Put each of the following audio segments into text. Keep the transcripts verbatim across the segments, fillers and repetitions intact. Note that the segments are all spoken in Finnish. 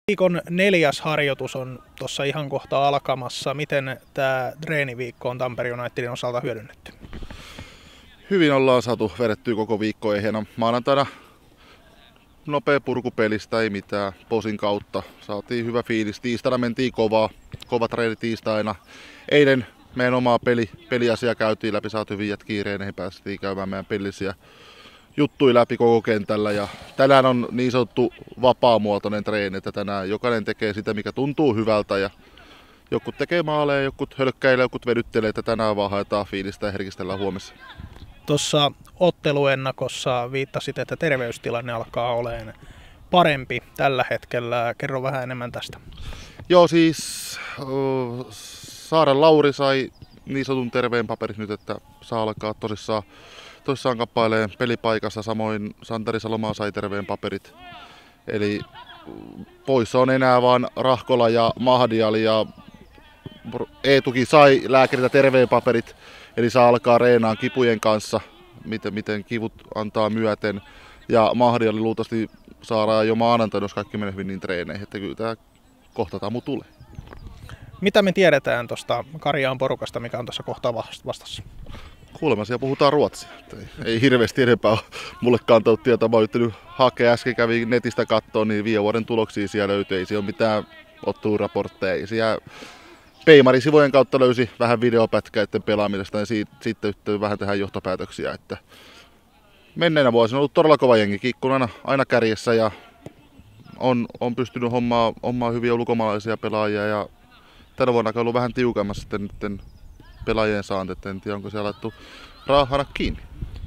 Viikon neljäs harjoitus on tuossa ihan kohta alkamassa. Miten tämä treeniviikko on Tampere Unitedin osalta hyödynnetty? Hyvin ollaan saatu vedettyä koko viikko ehjänä. Maanantaina nopea purkupelistä, ei mitään, posin kautta. Saatiin hyvä fiilis. Tiistaina mentiin kovaa, kova treeni tiistaina. Eilen meidän omaa peli, peliasia käytiin läpi, saatiin hyvin kiireen, päästiin käymään meidän pelillisiä juttui läpi koko kentällä. Ja tänään on niin sanottu vapaamuotoinen treeni, että tänään jokainen tekee sitä, mikä tuntuu hyvältä. Ja jokut tekee maaleja, jokut hölkkäilee, jokut vedyttelee, että tänään vaan haetaan fiilistä ja herkistellään huomissa. Tuossa otteluennakossa viittasit, että terveystilanne alkaa olemaan parempi tällä hetkellä. Kerro vähän enemmän tästä. Joo, siis uh, Saaren Lauri sai niin sanotun terveen paperit nyt, että saa alkaa tosissaan, tosissaan kappailemaan pelipaikassa. Samoin Santeri Salomaa sai terveen paperit. Eli poissa on enää vaan Rahkola ja Mahdiali ja Eetukin sai lääkäriltä terveen paperit. Eli saa alkaa reenaan kipujen kanssa, miten, miten kivut antaa myöten. Ja Mahdiali luultavasti saadaan jo maanantaina, jos kaikki menee hyvin niin treeneihin. Että kyllä tämä kohta tamu tulee. Mitä me tiedetään tuosta Karjaan porukasta, mikä on tuossa kohtaa vastassa? Kuulemma siellä puhutaan ruotsia. Ei, ei hirveästi enempää ole mulle kantanut tietoa. Mä oon yrittänyt hakea, äsken kävin netistä katsoa, niin viime vuoden tuloksia siellä löytyy. Ei siellä ole mitään otteluraportteja. Siellä Peimari-sivujen kautta löysi vähän videopätkäiden pelaamisesta ja siitä, sitten vähän tehdään johtopäätöksiä. Että menneenä vuosina on ollut todella kova jengi. Kiikku on aina, aina kärjessä ja on, on pystynyt hommaa, hommaa hyviä ulkomaalaisia pelaajia. Ja tänä vuonna on ollut vähän tiukemmassa sitten pelaajien saanti, en tiedä onko siellä laittu raahana kiinni.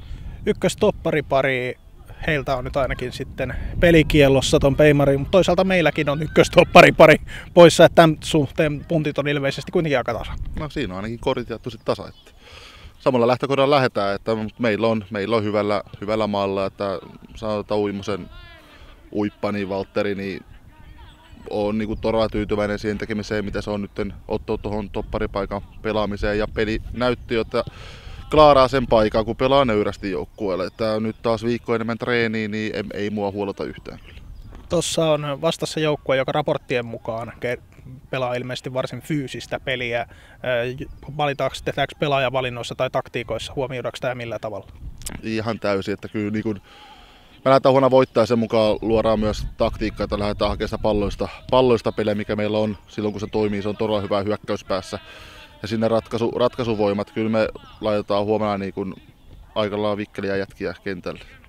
Ykköstopparipari, heiltä on nyt ainakin sitten pelikiellossa ton Peimari, mutta toisaalta meilläkin on ykköstopparipari poissa, että tämän suhteen puntit on ilmeisesti kuitenkin aika tasa. No siinä on ainakin korit jaettu sitten tasa. Että samalla lähtökohdalla lähdetään, että meillä on, meillä on hyvällä, hyvällä maalla, että sanotaan Uimosen uippani Valtteri, niin olen niin todella tyytyväinen siihen tekemiseen, mitä se on nyt ottaa tuohon topparipaikan pelaamiseen. Ja peli näytti, että klaaraa sen paikan, kun pelaa nöyrästi joukkueelle. Että nyt taas viikko enemmän treeniä, niin ei, ei mua huolota yhtään. Tuossa on vastassa joukkue, joka raporttien mukaan pelaa ilmeisesti varsin fyysistä peliä. Valitaanko, tehdäänkö pelaajavalinnoissa tai taktiikoissa, huomioidaanko tämä millä tavalla? Ihan täysin, että kyllä niin kuin mä lähdetään huono voittaa, sen mukaan luodaan myös taktiikkaa, että lähdetään hakemaan palloista, palloista pelejä, mikä meillä on silloin kun se toimii, se on todella hyvä hyökkäyspäässä. Ja sinne ratkaisu, ratkaisuvoimat, kyllä me laitetaan huomenna niin kuin aika lailla vikkeliä jätkiä kentälle.